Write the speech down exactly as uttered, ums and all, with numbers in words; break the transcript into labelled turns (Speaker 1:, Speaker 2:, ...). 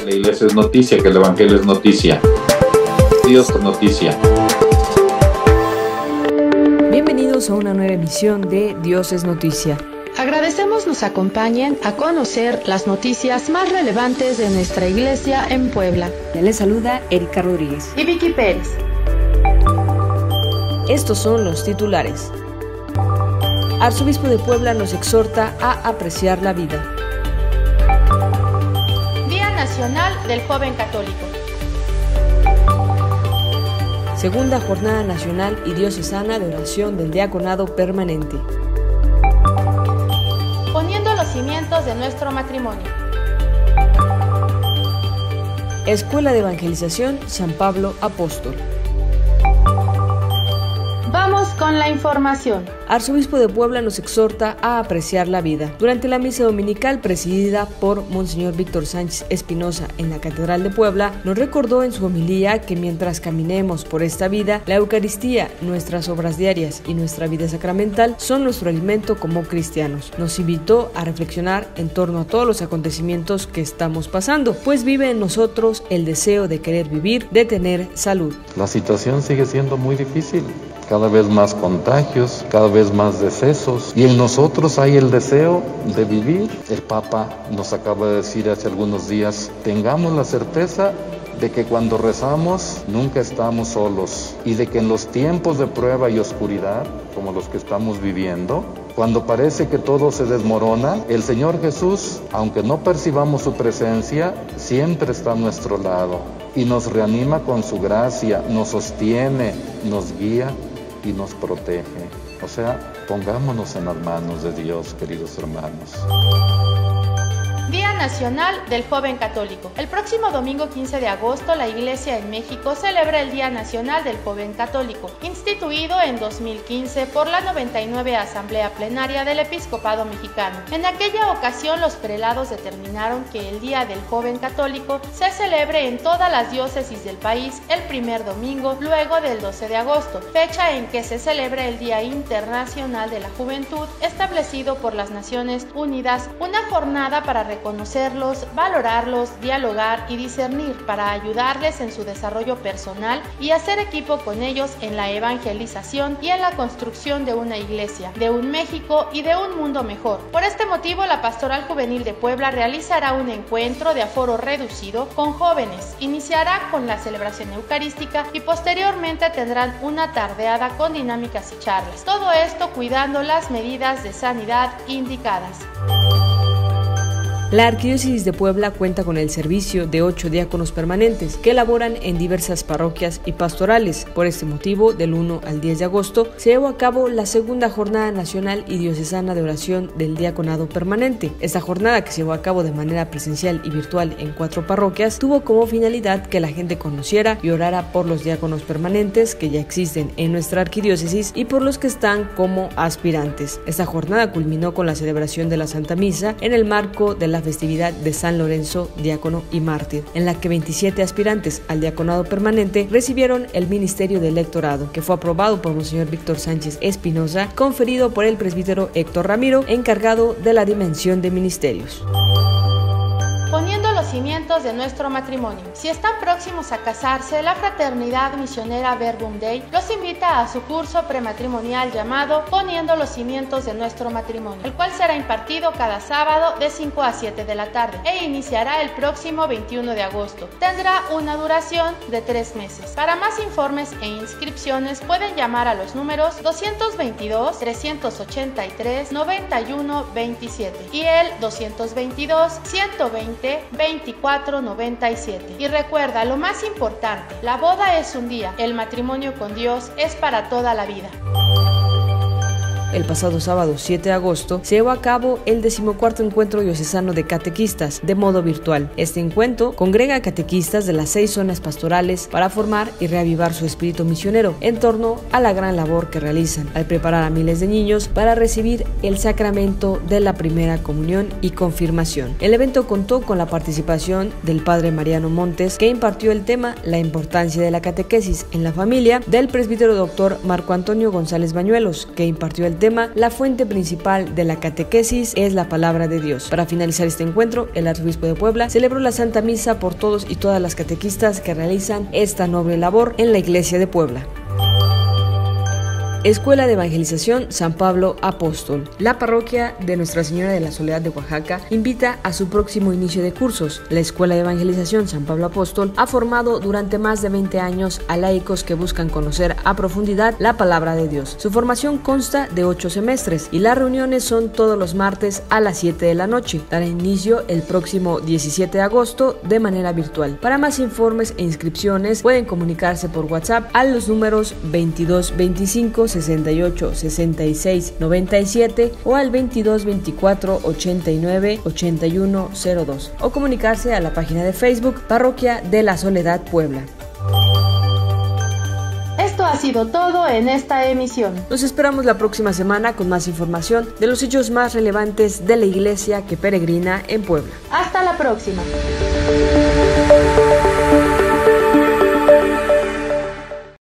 Speaker 1: la iglesia es noticia, que el evangelio es noticia. Dios es noticia.
Speaker 2: Bienvenidos a una nueva emisión de Dios es Noticia.
Speaker 3: Agradecemos nos acompañen a conocer las noticias más relevantes de nuestra iglesia en Puebla.
Speaker 2: Les saluda Erika Rodríguez
Speaker 3: y Vicky Pérez.
Speaker 2: Estos son los titulares. Arzobispo de Puebla nos exhorta a apreciar la vida.
Speaker 3: Día Nacional del Joven Católico.
Speaker 2: Segunda Jornada Nacional y Diocesana de Oración del Diaconado Permanente.
Speaker 3: Poniendo los cimientos de nuestro matrimonio.
Speaker 2: Escuela de Evangelización San Pablo Apóstol.
Speaker 3: Vamos con la información.
Speaker 2: Arzobispo de Puebla nos exhorta a apreciar la vida. Durante la misa dominical presidida por Monseñor Víctor Sánchez Espinosa en la Catedral de Puebla, nos recordó en su homilía que mientras caminemos por esta vida, la Eucaristía, nuestras obras diarias y nuestra vida sacramental son nuestro alimento como cristianos. Nos invitó a reflexionar en torno a todos los acontecimientos que estamos pasando, pues vive en nosotros el deseo de querer vivir, de tener salud.
Speaker 4: La situación sigue siendo muy difícil. Cada vez más contagios, cada vez más decesos, y en nosotros hay el deseo de vivir. El Papa nos acaba de decir hace algunos días, tengamos la certeza de que cuando rezamos nunca estamos solos, y de que en los tiempos de prueba y oscuridad, como los que estamos viviendo, cuando parece que todo se desmorona, el Señor Jesús, aunque no percibamos su presencia, siempre está a nuestro lado, y nos reanima con su gracia, nos sostiene, nos guía y nos protege. O sea, pongámonos en las manos de Dios, queridos hermanos.
Speaker 3: Día Nacional del Joven Católico. El próximo domingo quince de agosto, la Iglesia en México celebra el Día Nacional del Joven Católico, instituido en dos mil quince por la noventa y nueve Asamblea Plenaria del Episcopado Mexicano. En aquella ocasión, los prelados determinaron que el Día del Joven Católico se celebre en todas las diócesis del país el primer domingo luego del doce de agosto, fecha en que se celebra el Día Internacional de la Juventud establecido por las Naciones Unidas, una jornada para reconocerlos, valorarlos, dialogar y discernir para ayudarles en su desarrollo personal y hacer equipo con ellos en la evangelización y en la construcción de una iglesia, de un México y de un mundo mejor. Por este motivo, la Pastoral Juvenil de Puebla realizará un encuentro de aforo reducido con jóvenes. Iniciará con la celebración eucarística y posteriormente tendrán una tardeada con dinámicas y charlas. Todo esto cuidando las medidas de sanidad indicadas.
Speaker 2: La Arquidiócesis de Puebla cuenta con el servicio de ocho diáconos permanentes que laboran en diversas parroquias y pastorales. Por este motivo, del uno al diez de agosto, se llevó a cabo la segunda Jornada Nacional y Diocesana de Oración del Diaconado Permanente. Esta jornada, que se llevó a cabo de manera presencial y virtual en cuatro parroquias, tuvo como finalidad que la gente conociera y orara por los diáconos permanentes que ya existen en nuestra arquidiócesis y por los que están como aspirantes. Esta jornada culminó con la celebración de la Santa Misa en el marco de la la festividad de San Lorenzo, diácono y mártir, en la que veintisiete aspirantes al diaconado permanente recibieron el ministerio de electorado, que fue aprobado por Monseñor Víctor Sánchez Espinosa, conferido por el presbítero Héctor Ramiro, encargado de la dimensión de ministerios.
Speaker 3: Poniendo los cimientos de nuestro matrimonio. Si están próximos a casarse, la Fraternidad Misionera Verbum Dei los invita a su curso prematrimonial llamado Poniendo los cimientos de nuestro matrimonio, el cual será impartido cada sábado de cinco a siete de la tarde e iniciará el próximo veintiuno de agosto. Tendrá una duración de tres meses. Para más informes e inscripciones pueden llamar a los números doscientos veintidós, trescientos ochenta y tres, noventa y uno veintisiete y el doscientos veintidós, ciento veinte, veinticuatro noventa y siete. Y recuerda, lo más importante, la boda es un día, el matrimonio con Dios es para toda la vida.
Speaker 2: El pasado sábado siete de agosto se llevó a cabo el decimocuarto encuentro diocesano de catequistas de modo virtual. Este encuentro congrega a catequistas de las seis zonas pastorales para formar y reavivar su espíritu misionero en torno a la gran labor que realizan al preparar a miles de niños para recibir el sacramento de la primera comunión y confirmación. El evento contó con la participación del padre Mariano Montes, que impartió el tema La importancia de la catequesis en la familia, del presbítero doctor Marco Antonio González Bañuelos, que impartió el tema tema La fuente principal de la catequesis es la palabra de Dios. Para finalizar este encuentro, el arzobispo de Puebla celebró la Santa Misa por todos y todas las catequistas que realizan esta noble labor en la Iglesia de Puebla. Escuela de Evangelización San Pablo Apóstol. La parroquia de Nuestra Señora de la Soledad de Oaxaca invita a su próximo inicio de cursos. La Escuela de Evangelización San Pablo Apóstol ha formado durante más de veinte años a laicos que buscan conocer a profundidad la palabra de Dios. Su formación consta de ocho semestres y las reuniones son todos los martes a las siete de la noche. Dará inicio el próximo diecisiete de agosto de manera virtual. Para más informes e inscripciones pueden comunicarse por WhatsApp a los números veintidós veinticinco sesenta y ocho sesenta y seis noventa y siete o al veintidós veinticuatro ochenta y nueve ochenta y uno cero dos o comunicarse a la página de Facebook Parroquia de la Soledad Puebla.
Speaker 3: Esto ha sido todo en esta emisión.
Speaker 2: Nos esperamos la próxima semana con más información de los hechos más relevantes de la Iglesia que peregrina en Puebla.
Speaker 3: Hasta la próxima.